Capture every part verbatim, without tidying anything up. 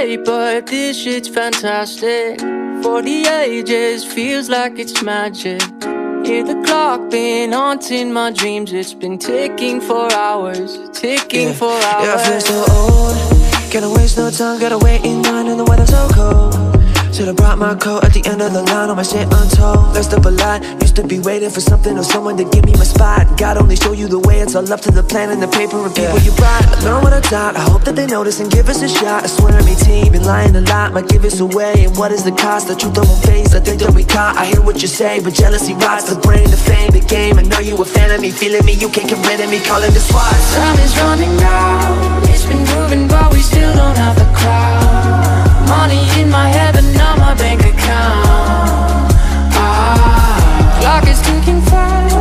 late, but this shit's fantastic. For the ages, feels like it's magic. Hear the clock been haunting my dreams. It's been ticking for hours, ticking yeah. for hours. Yeah, I feel so old. Can't waste no time, gotta wait in line and the weather's so cold. Should've brought my coat at the end of the line, all my shit untold. Messed up a lot, used to be waiting for something or someone to give me my spot. God only show you the way, it's all up to the plan and the paper and people yeah. you brought. I learned what I taught, I hope that they notice and give us a shot. I swear every team been lying a lot, might give us away. And what is the cost? The truth I won't face, I think that we caught. I hear what you say, but jealousy rots the brain, the fame, the game. I know you a fan of me, feeling me, you can't get rid of me, calling the SWAT. Time is running out, it's been moving but we still don't have the crowd. Money in my head but not my bank account. Ah, clock is ticking fast.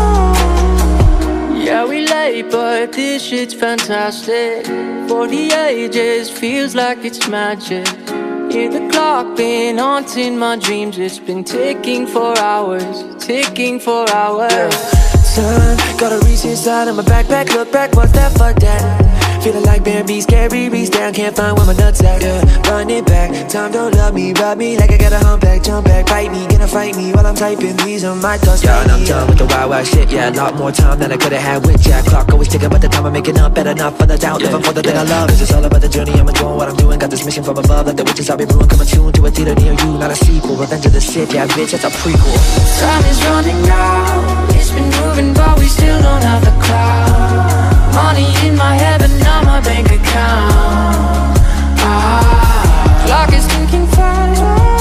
Yeah, we late, but this shit's fantastic. For the ages, feels like it's magic. Hear the clock been haunting my dreams. It's been ticking for hours, ticking for hours. Yeah. Son, gotta reach inside of my backpack, look back, what's that, fuck that. Feeling like bear beast, scary, reach down, can't find where my nuts at, yeah. Run it back, time don't love me, rub me like I got a humpback, jump back, bite me, gonna fight me while I'm typing, these are my thoughts. Yeah, and I'm done with the wild, wild shit, yeah. A lot more time than I could've had with Jack. Clock always ticking, but the time I'm making up, better not for the doubt, yeah, living for the yeah. thing I love. Cause it's all about the journey, I'm enjoying what I'm doing. Got this mission from above, like the witches I'll be brewing. Coming soon to a theater near you, not a sequel. Revenge of the Sith, yeah, bitch, that's a prequel. Time is running out, it's been moving, but we still don't have the crowd. Money in my head, but not my bank account. Ah, clock is ticking fast.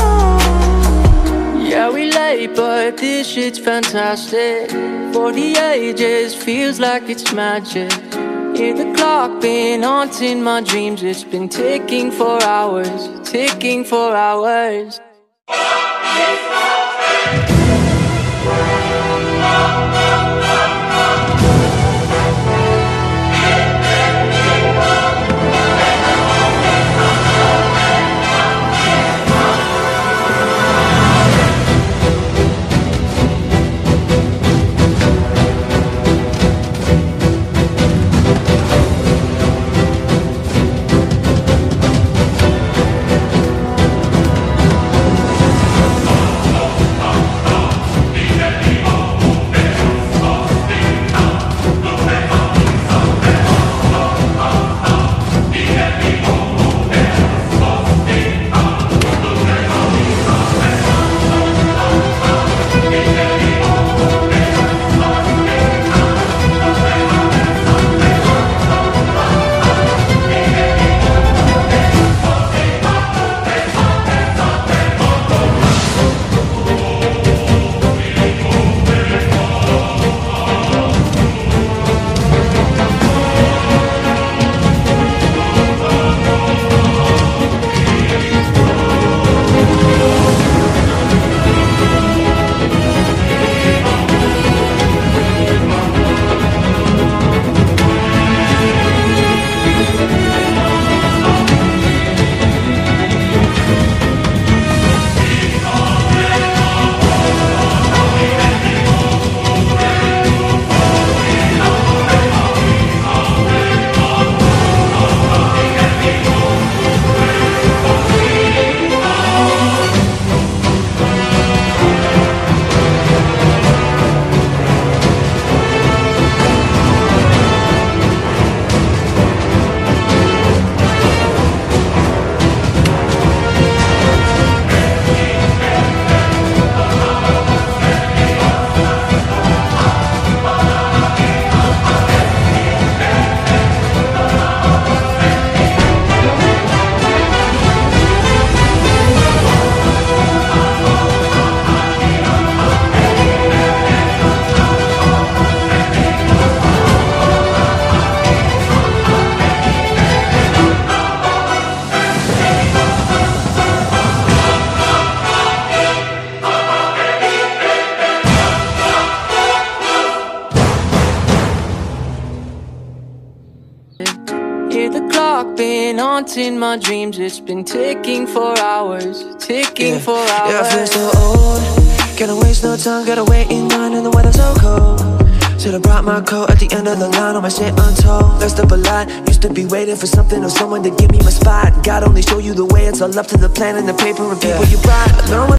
Yeah, we late, but this shit's fantastic. For the ages, feels like it's magic. Hear the clock been haunting my dreams. It's been ticking for hours, ticking for hours. Hear the clock been haunting my dreams. It's been ticking for hours, ticking yeah. for hours. Yeah, I feel so old. Can't waste no time, gotta wait in line and the weather's so cold. Should've brought my coat at the end of the line, all my shit untold. Messed up a lot, used to be waiting for something or someone to give me my spot. God only show you the way, it's all up to the plan and the paper and people you brought. I learned what